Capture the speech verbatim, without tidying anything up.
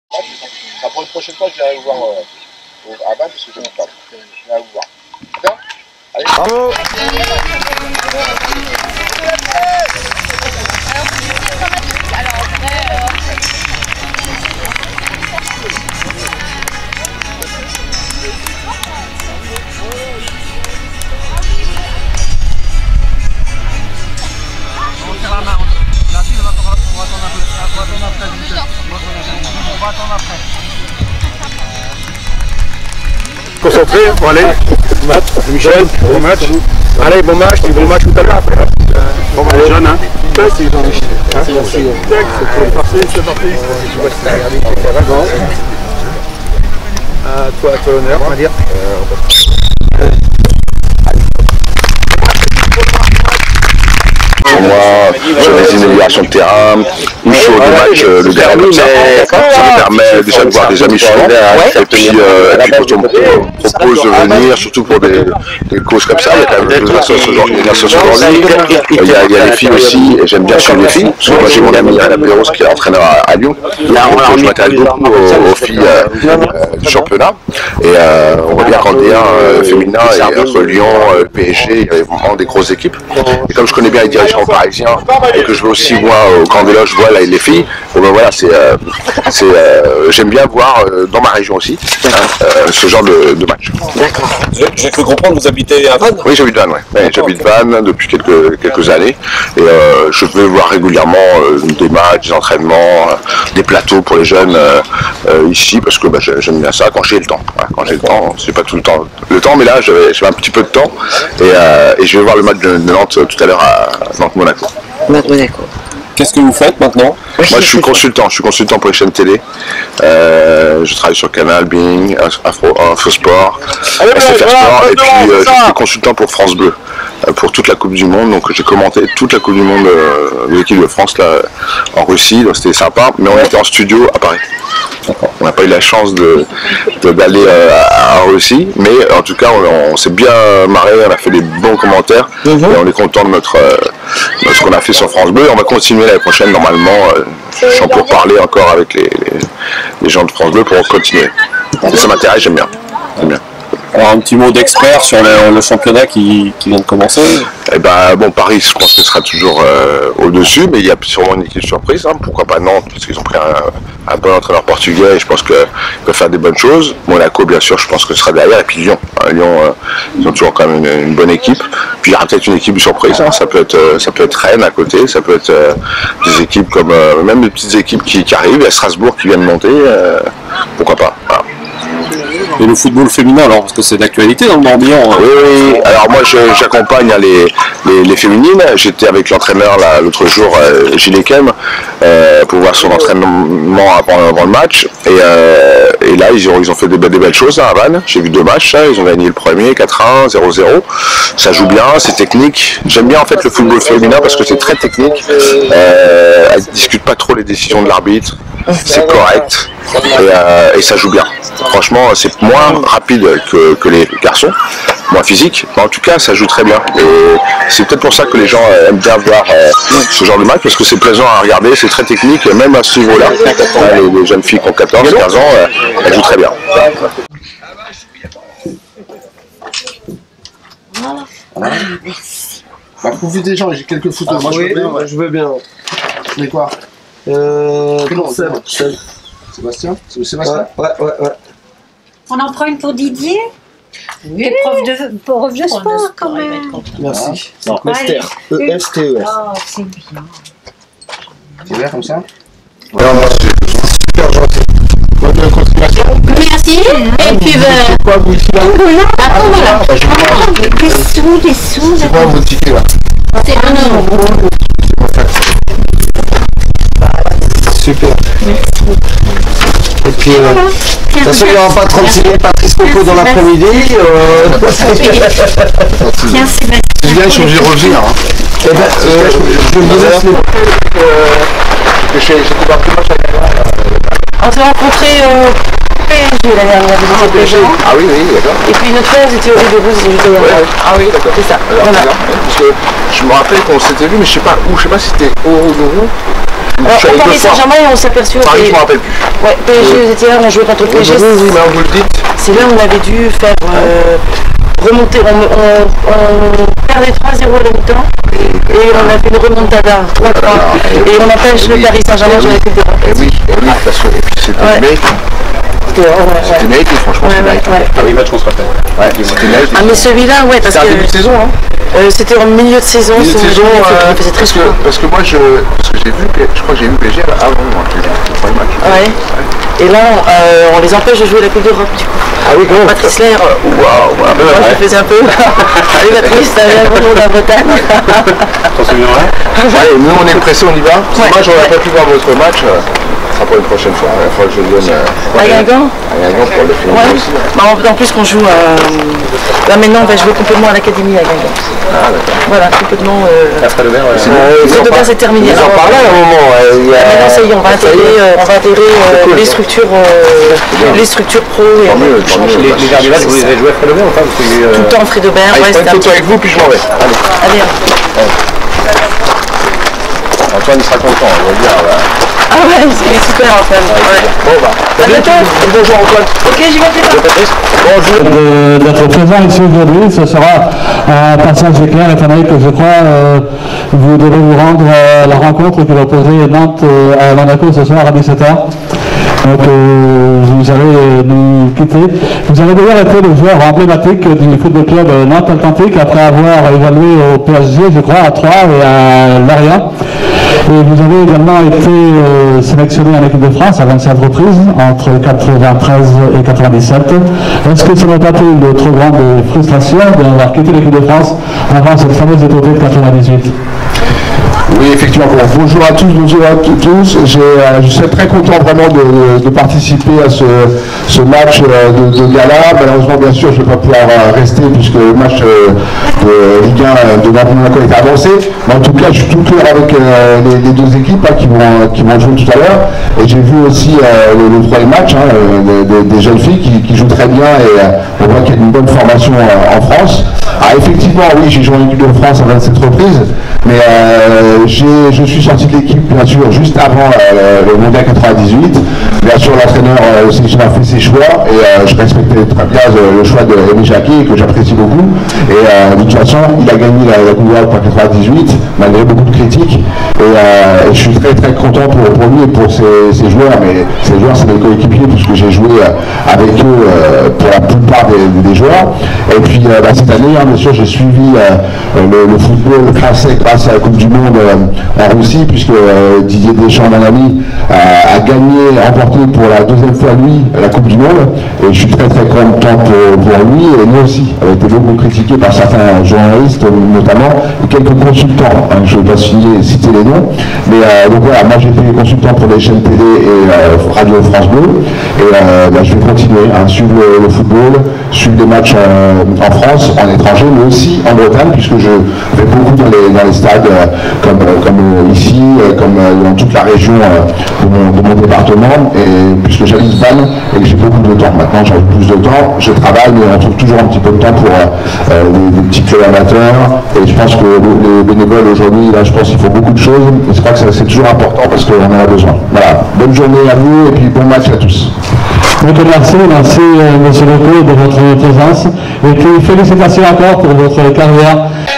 La pour une prochaine fois, je viendrai vous voir euh, à Vannes parce que je ne pas. Je viendrai vous voir. D'accord? Allez, bravo! Concentré, bon allez, match, Michel, bon match, allez bon match, bon match tout à l'heure après. Bon match, jeune hein. C'est Jean-Michel. C'est parti, c'est parti. Je vois si t'as regardé, c'est vraiment. À toi, à toi l'honneur, on va dire. Pour moi, j'avais une amélioration de terrain, une show de match, euh, le derrière comme ça, ça me permet déjà de voir des amis souvent, et puis, euh, et puis quand on me propose de venir, surtout pour des, des causes comme ça, il y a quand même deux associations aujourd'hui, il y a, il y a les filles aussi, et j'aime bien suivre les filles, parce que moi j'ai mon ami Alain Péros qui est entraîneur à, à Lyon, donc je m'intéresse beaucoup aux, aux filles euh, euh, du championnat, et euh, on voit bien qu'en D un euh, féminin, et entre Lyon, euh, P S G, il y avait vraiment des grosses équipes, et comme je connais bien les dirigeants parisiens, et que je vais aussi moi au camp des loges, je vois là, les filles, bon, ben, voilà, c'est, euh, c'est, euh, j'aime bien voir euh, dans ma région aussi hein, euh, ce genre de, de match. D'accord. J'ai cru comprendre que vous habitez à Vannes? Oui, j'habite Vannes, ouais. Ouais, j'habite Vannes depuis quelques, quelques années, et euh, je vais voir régulièrement euh, des matchs, des entraînements, euh, des plateaux pour les jeunes euh, euh, ici, parce que bah, j'aime bien ça quand j'ai le temps. Voilà, quand j'ai le temps, c'est pas tout le temps le temps, mais là j'avais un petit peu de temps, et, euh, et je vais voir le match de, de Nantes tout à l'heure à Nantes-Monaco. Monaco. Qu'est-ce que vous faites maintenant? Moi je suis consultant, je suis consultant pour les chaînes télé. Euh, je travaille sur Canal, Bing, Info, Infosport, S F R Sport, et puis euh, je suis consultant pour France Bleu, euh, pour toute la Coupe du Monde. Donc j'ai commenté toute la Coupe du Monde euh, de l'équipe de France là, en Russie, donc c'était sympa, mais on était en studio à Paris. On n'a pas eu la chance de, de, d'aller euh, en Russie, mais en tout cas on, on s'est bien marré, on a fait des bons commentaires, mm-hmm. et on est content de notre, euh, de ce qu'on a fait sur France Bleu, et on va continuer l'année prochaine normalement, euh, je suis en pour parler encore avec les, les, les gens de France Bleu pour continuer. Et ça m'intéresse, j'aime bien. J'aime bien. Alors un petit mot d'expert sur le, le championnat qui, qui vient de commencer. Eh ben bon, Paris, je pense que ce sera toujours euh, au-dessus, mais il y a sûrement une équipe surprise. Hein. Pourquoi pas Nantes, parce qu'ils ont pris un, un bon entraîneur portugais et je pense qu'ils peuvent faire des bonnes choses. Monaco, bien sûr, je pense que ce sera derrière. Et puis Lyon, hein, Lyon, euh, ils ont toujours quand même une, une bonne équipe. Puis il y aura peut-être une équipe de surprise. Hein. Ça peut être, euh, ça peut être Rennes à côté, ça peut être euh, des équipes comme euh, même des petites équipes qui, qui arrivent. Il y a Strasbourg qui vient de monter. Euh, pourquoi pas. Voilà. Et le football féminin, alors, parce que c'est d'actualité dans le Morbihan. Oui, oui, alors moi j'accompagne les, les, les féminines. J'étais avec l'entraîneur l'autre jour, euh, Gilles Ekem, euh, pour voir son entraînement avant, avant le match. Et, euh, et là, ils ont, ils ont fait des, des belles choses hein, à Vannes. J'ai vu deux matchs, hein. Ils ont gagné le premier, quatre un, zéro zéro. Ça joue bien, c'est technique. J'aime bien en fait le football féminin parce que c'est très technique. Euh, elles ne discutent pas trop les décisions de l'arbitre. C'est correct. Et, euh, et ça joue bien. Franchement, c'est moins rapide que, que les garçons, moins physique, mais en tout cas, ça joue très bien. Et c'est peut-être pour ça que les gens aiment bien voir euh, ce genre de match, parce que c'est plaisant à regarder, c'est très technique, même à ce niveau-là. Les, les jeunes filles qui ont quatorze, quinze ans, euh, elles jouent très bien. Voilà. Merci. Bah, profitez des gens, j'ai quelques photos. Ah, moi, oui, je veux bien. Ouais. Je veux bien. Mais quoi? Euh. Seb. Seb. Sébastien? C'est Sébastien? Ouais, ouais, ouais. On en prend une pour Didier? Oui. Et prof de, prof de sport quand même. Merci. Non, Esther. E S T E R. Oh, c'est bien. C'est bien comme ça? Ouais. Non, c'est super gentil. Bonne continuation. Merci. Et puis, ben. C'est quoi vous ici là? Ah, voilà. Des sous, des sous. C'est quoi vos tickets là? C'est un euro. Super. Merci. Et puis, euh, de toute façon, il n'y aura pas trente-six mille Patrice Coco dans l'après-midi. Euh... Tiens, Sébastien. Je viens, je suis obligé de revenir. Hein. Eh ben, euh, je vous laisse les... Que j'ai découvert plus match avec On s'est rencontrés au P S G la dernière fois. P S G. Ah oui, oui, d'accord. Et puis notre frère était au Rio de Rousse, j'étais au ouais. Ah oui, d'accord. C'est ça. Alors, voilà. Parce que je me rappelle qu'on s'était vu, mais je sais pas où, je sais pas si c'était au Rio de Rousse. Je suis on allé parlait deux fois. Saint-Germain et on s'est aperçu. Paris, je me rappelle plus. Ouais, P S G, vous étiez là, on jouait contre le P S G. Oui, oui, mais vous le dites. C'est là où on avait dû faire euh, remonter. On, on, on perdait trois zéro à la mi-temps et on a fait une remontada trois trois. Et on empêche le Paris Saint-Germain de jouer la Coupe d'Europe. Et oui, et oui, parce que et puis c'était Ouais. mérité. Ouais, ouais, C'était ouais. mérité, franchement, Ouais, c'était ouais, mérité. ouais. Ah oui, match qu'on se rappelle. Ouais, c'était mérité. Ah mais celui-là, ouais, parce C'était un que début de saison, hein. euh, c'était en milieu de saison, Milieu de ce saison, jeu, euh, il faisait très parce que, chaud. parce que moi, je, parce que j'ai vu, je crois que j'ai vu P S G avant, moi, le premier match. Ouais. Et là, on, euh, on les empêche de jouer la Coupe d'Europe, du coup. Ah oui, quand même. Patrice Lair, euh, Waouh, moi je le faisais un peu. Salut Patrice, t'as bien le bonjour de la Bretagne. T'en souviendras? Allez, nous on est pressés, on y va. Parce que Ouais. moi, j'aurais Ouais. pas pu voir votre match. euh, Ce sera pour une prochaine fois. Il faudra que je le donne euh, À Guingamp. à Guingamp pour le film Ouais. aussi. Bah, en, en plus qu'on joue à... Là maintenant on va jouer complètement à l'académie à Guingamp. Ah, d'accord. Voilà, complètement... Euh... Après le verre, ouais. Euh, Ils le en de par- base est terminé. Ils en Alors, parlaient à un moment. euh, il y a- Maintenant ça y est, on va Ça y est. intégrer, euh, on va intégrer euh, C'est cool, les ça. structures, euh, les structures pro et Tant on mieux, va tant changer. mieux. Les, les verres du match, vous les avez joués après le verre ou pas? Parce qu'il y a eu, euh, Tout le temps Frédobert, Allez, ouais, je prends c'était une un photo petit... avec vous, puis je m'en vais. Allez. Allez, hein. Antoine il sera content, il va dire. bah, Ah ouais, il est super Antoine. Ouais. Bon, bah. À bientôt. Bonjour Antoine. Ok, j'y vais plus tard. Patrice. Bonjour. de- d'être présent ici aujourd'hui. Ce sera un passage éclair étant donné que je crois euh, vous devez vous rendre à la rencontre qui va opposer Nantes euh, à Monaco ce soir à dix-sept heures. Donc euh, vous allez euh, nous quitter. Vous avez d'ailleurs été le joueur emblématique du football club Nantes Atlantique après avoir évolué au P S G, je crois, à Troyes et à Lorient. Et vous avez également été euh, sélectionné en équipe de France à vingt-sept reprises, entre quatre-vingt-treize et quatre-vingt-dix-sept. Est-ce que ça n'a pas été une trop grande frustration d'avoir quitté l'équipe de France avant cette fameuse détournée de quatre-vingt-dix-huit? Oui, effectivement. Bonjour à tous, bonjour à tous. J'ai, euh, je suis très content vraiment de, de participer à ce, ce match euh, de, de gala. Malheureusement, bien sûr, je ne vais pas pouvoir euh, rester puisque le match euh, de Ligue un de Nantes-Monaco est avancé. Mais en tout cas, je suis tout cœur avec euh, les, les deux équipes hein, qui, vont, qui vont jouer tout à l'heure. Et j'ai vu aussi euh, le, le troisième match, hein, euh, des, des jeunes filles qui, qui jouent très bien et euh, on voit qu'il y a une bonne formation euh, en France. Ah, effectivement, oui, j'ai joué en équipe de France à vingt-sept reprises, mais euh, j'ai- je suis sorti de l'équipe, bien sûr, juste avant euh, le Mondial quatre-vingt-dix-huit. Bien sûr, l'entraîneur euh, sélection a fait ses choix, et euh, je respectais très bien euh, le choix de Rémi Jacquet, que j'apprécie beaucoup. Et euh, de toute façon, il a gagné la, la Coupe d'Europe en quatre-vingt-dix-huit, malgré beaucoup de critiques. Et, euh, et je suis très très content pour, pour lui et pour ses, ses joueurs, mais ces joueurs, c'est mes coéquipiers, puisque j'ai joué euh, avec eux euh, pour la plupart des, des joueurs. Et puis euh, bah, cette année, hein, bien sûr, j'ai suivi euh, le, le football français grâce à la Coupe du Monde euh, en Russie, puisque euh, Didier Deschamps, mon ami, euh, a gagné, remporté pour la deuxième fois lui la Coupe du Monde. Et je suis très très content pour, pour lui, et nous aussi, a été beaucoup critiqué par certains journalistes notamment, et quelques consultants, hein, je ne vais pas citer, citer les noms, mais euh, donc voilà, moi j'étais consultant pour les chaînes télé et euh, Radio France Bleu, et euh, bah, je vais continuer à hein, suivre le, le football, suivre les matchs euh, en France, en étranger, mais aussi en Bretagne, puisque je vais beaucoup dans les, dans les stades euh, comme, euh, comme euh, ici, euh, comme euh, dans toute la région euh, de, mon, de mon département, et puisque j'habite Vannes et que j'ai beaucoup de temps. Maintenant j'ai plus de temps, je travaille, mais on trouve toujours un petit peu de temps pour euh, euh, des, des petits clubs amateurs, et je pense que les bénévoles aujourd'hui, là je pense qu'il faut beaucoup de choses, et je crois que c'est toujours important parce qu'on en a besoin. Voilà, bonne journée à vous, et puis bon match à tous. Donc merci, merci euh, Monsieur Leco de votre présence et puis félicitations encore pour votre carrière.